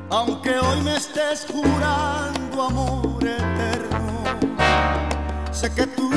Aunque hoy me estés jurando amor eterno, sé que tú,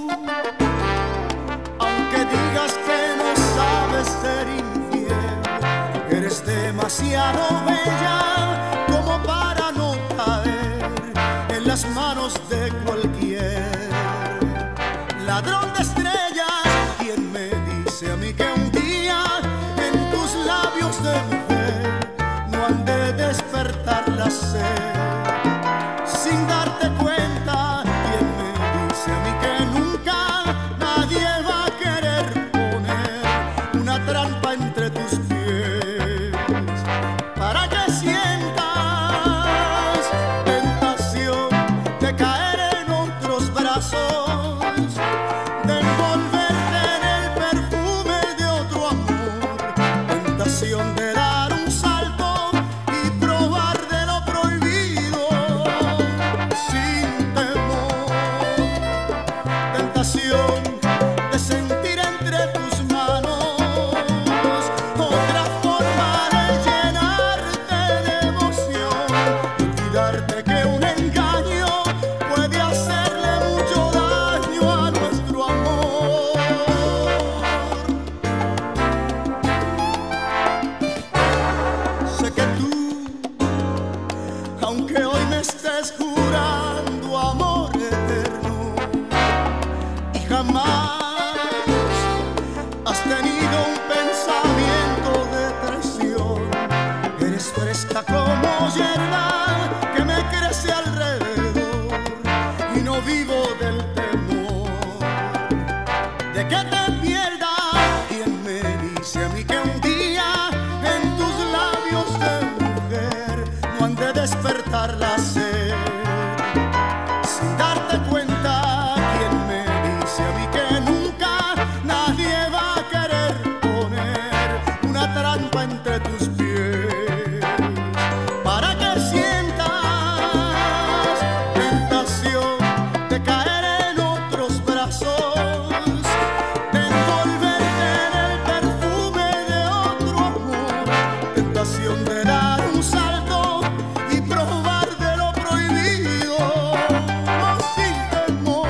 aunque digas que no sabes ser infiel, eres demasiado bella como para no caer en las manos de cualquier ladrón de estrellas. ¿Quién me dice a mí que un día en tus labios de mujer no han de despertar la sed sin darte cuenta? ¿Quién me dice a mí que nunca nadie va a querer poner una trampa entre tus pies para que sientas tentación de caer en otros brazos, de envolverte en el perfume de otro amor, tentación de dar un salto y probar de lo prohibido sin temor, tentación de sentir entre tus manos otra forma de llenarte de emoción, de olvidarte que un engaño puede hacerle mucho daño a nuestro amor. Sé que tú, aunque hoy me estés jurando amor eterno y jamás has tenido un pensamiento de traición, eres fresca como hierba que me crece alrededor y no vivo del temor de que te pierda. ¿Quién me dice a mí que un día en tus labios de mujer no han de despertar la sed sin darte cuenta? ¿Quién me dice a mí que nunca nadie va a querer poner una trampa entre tus pies para que sientas tentación de caer en otros brazos, de envolverte en el perfume de otro amor, tentación de dar un salto y probar de lo prohibido sin temor,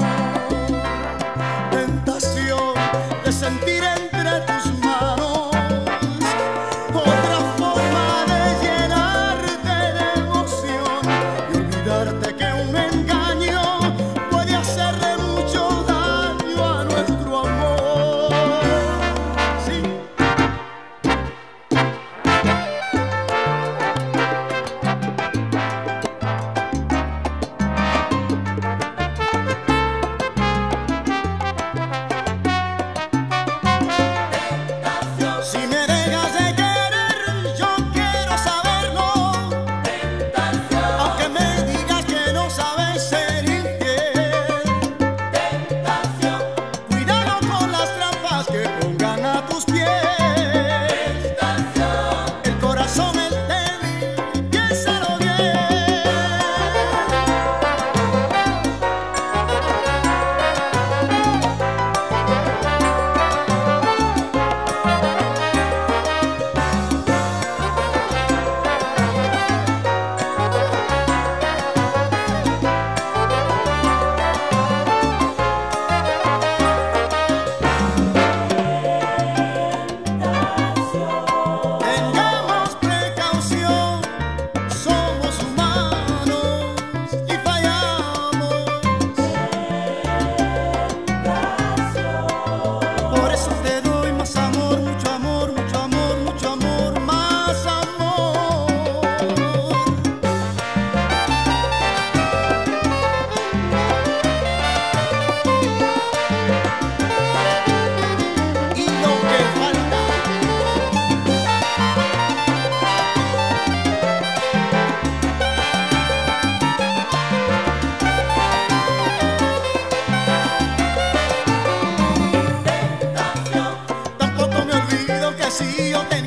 tentación de sentir entre tus manos otra forma de llenarte de emoción y olvidarte que un engaño puede hacerle mucho daño a nuestro amor. Sí. Si me dejas de querer, yo quiero saberlo, aunque me digas que no sabes ser infiel. Cuidado con las trampas que pongan a tus pies. El corazón es débil, piénsalo bien. Tengamos precaución, somos humanos y fallamos. Por eso te doy más amor, mucho amor, mucho amor, mucho amor, más amor. Y lo que falta, tampoco me olvido que si yo te